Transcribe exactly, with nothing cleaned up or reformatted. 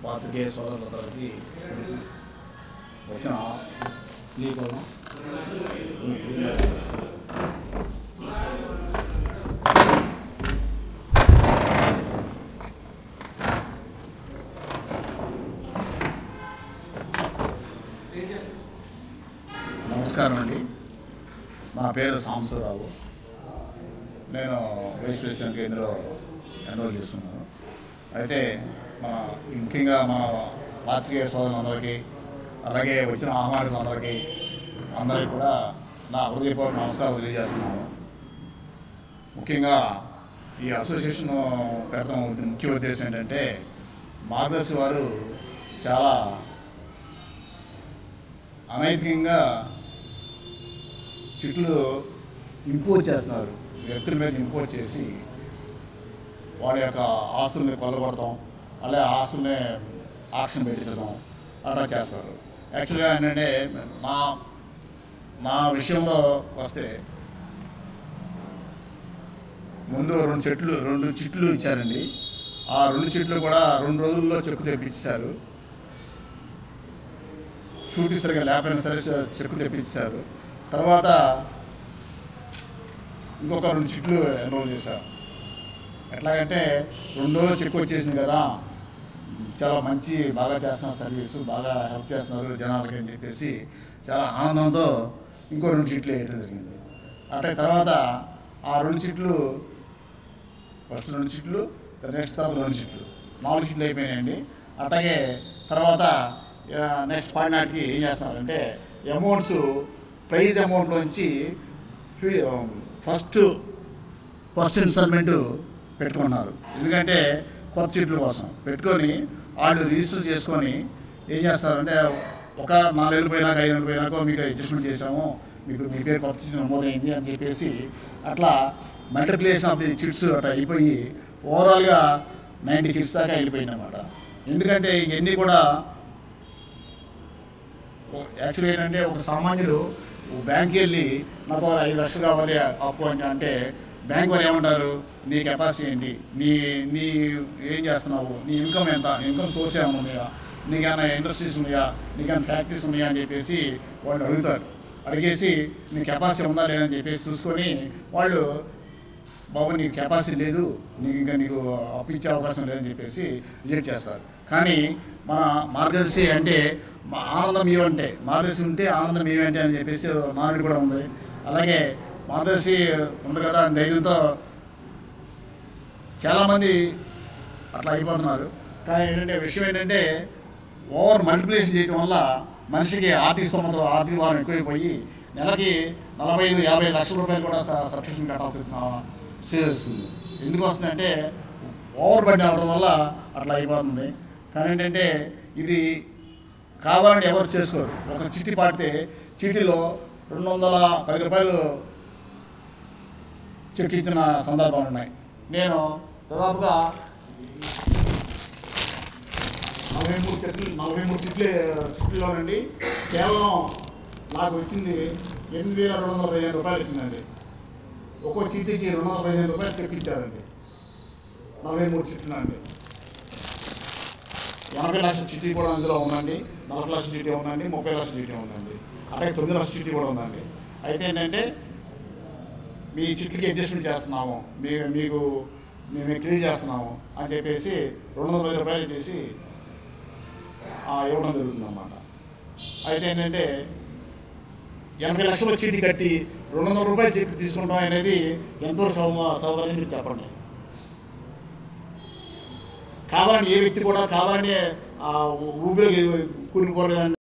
పాత్రికేయ సోదరులందరికీ వచ్చిన నీకు నమస్కారం అండి. నా పేరు సాంబశివరావు. నేను వైస్ ప్రెసిడెంట్ కేంద్రంలో ఎన్రోల్ చేస్తున్నాను. అయితే మన ముఖ్యంగా మన పాత్రికేయ సోదరులందరికీ అలాగే వచ్చిన ఆహ్వానితులందరికీ అందరికీ కూడా నా హృదయపూర్వక నమస్కారం తెలియజేస్తున్నాను. ముఖ్యంగా ఈ అసోసియేషన్ పెడతాం ముఖ్య ఉద్దేశం ఏంటంటే మార్గదర్శి వారు చాలా అనైతికంగా చిట్లు ఇంపోజ్ చేస్తున్నారు. వ్యక్తుల మీద ఇంపోజ్ చేసి వాళ్ళ యొక్క ఆస్తుల్ని కొల్లగొడతాం, అలాగే ఆస్తుల్ని ఆక్షన్ పెట్టించడం అట్లా చేస్తారు. యాక్చువల్గా ఏంటంటే నా నా విషయంలో వస్తే ముందు రెండు చెట్లు రెండు చిట్లు ఇచ్చారండి. ఆ రెండు చెట్లు కూడా రెండు రోజుల్లో చెక్కు తెప్పించారు. షూట్ సరిగా లేకపోయినా సరే చెక్కు తెప్పించారు. తర్వాత ఇంకొక రెండు చెట్లు ఎన్రోల్ చేశారు. ఎట్లాగంటే రెండు రోజులు చెక్కు వచ్చేసింది కదా, చాలా మంచి బాగా చేస్తున్నారు, సర్వీసు బాగా హెల్ప్ చేస్తున్నారు జనాలకి అని చెప్పేసి చాలా ఆనందంతో ఇంకో రెండు సీట్లు వేయడం జరిగింది. అట్లా తర్వాత ఆ రెండు సీట్లు ఫస్ట్ రెండు సీట్లు నెక్స్ట్ తర్వాత రెండు సీట్లు నాలుగు సీట్లు అయిపోయినాయండి. అట్లాగే తర్వాత నెక్స్ట్ పాడినాటికి ఏం చేస్తున్నారంటే అమౌంట్స్ ప్రైజ్ అమౌంట్లోంచి ఫస్ట్ ఫస్ట్ ఇన్స్టాల్మెంటు పెట్టుకున్నారు. ఎందుకంటే కొత్త సీట్ల కోసం పెట్టుకొని వాళ్ళు రిజిస్టర్ చేసుకొని ఏం చేస్తారంటే ఒక నాలుగేళ్ళు పోయినాక ఐదు పోయినాక మీకు అడ్జస్ట్మెంట్ చేసాము, మీకు మీ పేరు కొత్త సీట్ నమోదైంది అని చెప్పేసి అట్లా మల్టిప్లికేషన్ ఆఫ్ ది చిట్స్ అట్లా అయిపోయి ఓవరాల్గా నైంటీ చిట్స్ దాకా వెళ్ళిపోయింది అన్నమాట. ఎందుకంటే ఇవన్నీ కూడా యాక్చువల్లీ ఏంటంటే ఒక సామాన్యుడు బ్యాంక్కి వెళ్ళి నాకు ఐదు లక్షలు కావాలి అప్పు అని అంటే బ్యాంక్ వారు ఏమంటారు, నీ కెపాసిటీ ఏంటి, నీ నీ ఏం చేస్తున్నావు, నీ ఇన్కమ్ ఎంత, ఇన్కమ్ సోర్స్ ఏమైనా ఉన్నాయా, నీకేమైనా ఇండస్ట్రీస్ ఉన్నాయా, నీకేమైనా ఫ్యాక్టరీస్ ఉన్నాయా అని చెప్పేసి వాళ్ళు అడుగుతారు. అడిగేసి నీ కెపాసిటీ ఉందా లేదని చెప్పేసి చూసుకొని వాళ్ళు బాబు నీకు కెపాసిటీ లేదు, నీకు ఇంకా నీకు అప్పించే అవకాశం లేదని చెప్పేసి రిజెక్ట్ చేస్తారు. కానీ మన మార్గదర్శి అంటే ఆనందం ఇవ్వంటే మార్గదర్శి ఉంటే ఆనందం ఇవ్వంటే అని చెప్పేసి నానుడి కూడా ఉంది. అలాగే మార్గదర్శి ఉంది కదా అని ధైర్యంతో చాలామంది అట్లా అయిపోతున్నారు. కానీ ఏంటంటే విషయం ఏంటంటే ఓవర్ మల్టిప్లికేషన్ చేయడం వల్ల మనిషికి ఆర్థిక స్తోమత ఆర్థిక భారం ఎక్కువైపోయి నెలకి నలభై ఐదు యాభై లక్షల రూపాయలు కూడా సబ్స్క్రిప్షన్ కట్టాల్సి వచ్చిన స్టేజ్ వస్తుంది. ఎందుకు వస్తుందంటే ఓవర్ బడ్డీ అవడం వల్ల అట్లా అయిపోతుంది. కానీ ఏంటంటే ఇది కావాలని ఎవరు చేసుకోరు. ఒక చీటీ పాడితే చీటీలో రెండు వందల పది రూపాయలు చెక్ ఇచ్చిన సందర్భాలు ఉన్నాయి. నేను దాదాపుగా నలభై మూడు చెట్లు నలభై మూడు చెట్లు చెట్లులోనండి కేవలం నాకు వచ్చింది ఎనిమిది వేల రెండు వందల పదిహేను రూపాయలు వచ్చిందండి. ఒక్కో చీటీకి రెండు వందల పదిహేను రూపాయలు చెక్ ఇచ్చారండి. నలభై మూడు చెట్లు అండి. ఎనభై లక్షల చీటీ కూడా అందులో ఉందండి, నలభై లక్షల చీటీ ఉందండి, ముప్పై లక్షల చీటీ ఉందండి, అలాగే తొమ్మిది లక్షల చీటీ కూడా ఉందండి. అయితే ఏంటంటే మీ చిట్లకి అడ్జస్ట్మెంట్ చేస్తున్నాము, మీ మీకు మేము క్లియర్ చేస్తున్నాము అని చెప్పేసి రెండు వందల పది రూపాయలు చేసి ఇవ్వడం జరుగుతుంది అన్నమాట. అయితే ఏంటంటే ఎనభై లక్షల చీటీ కట్టి రెండు వందల రూపాయలు చెప్పి తీసుకుంటాం అనేది ఎంతో సౌ సౌకర్యం మీరు చెప్పండి. కావాలని ఏ వ్యక్తి కూడా కావాలని ఊపిరి కూలిపోరు